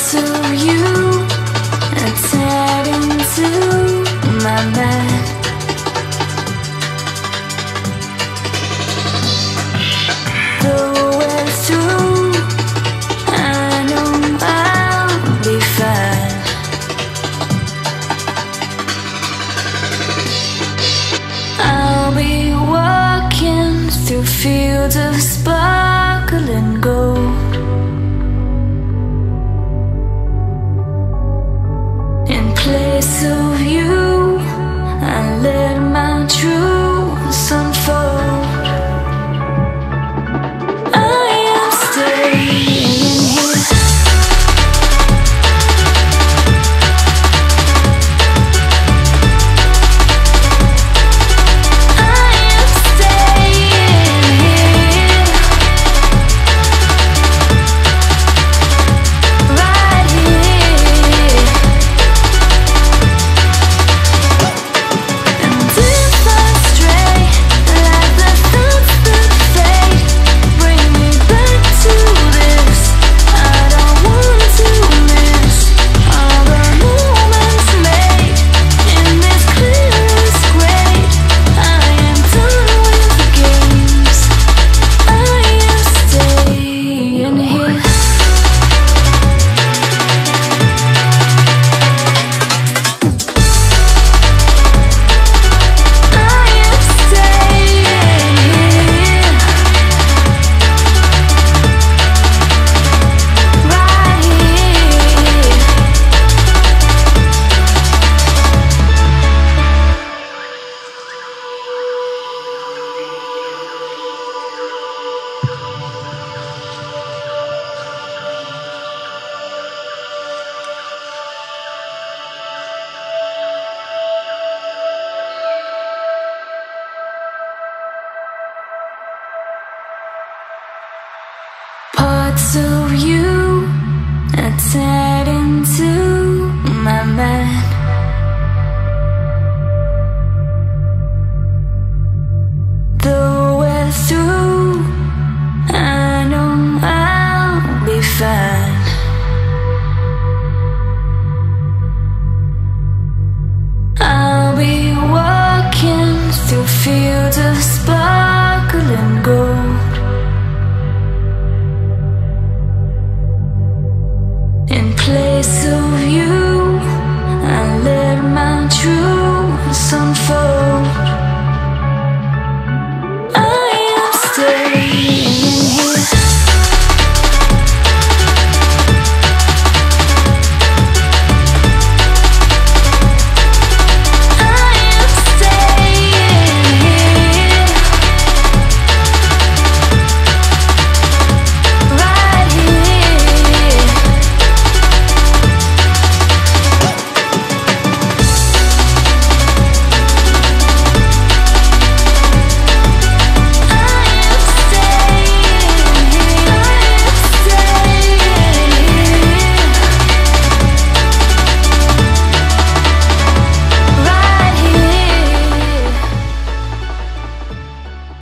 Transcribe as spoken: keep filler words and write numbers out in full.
Parts of you are tied into my mind. Though we're through, I know I'll be fine. I'll be walking through fields of sparkling gold. In place of you, I let my truths unfold. I am staying here. I am staying here. Right here. And if I stray, like the thoughts that fade, bring me back to this. I don't want to miss all the moments made in this clearest grade. I am done with the games. I am staying here. I am staying here. Right here. Parts of you are tied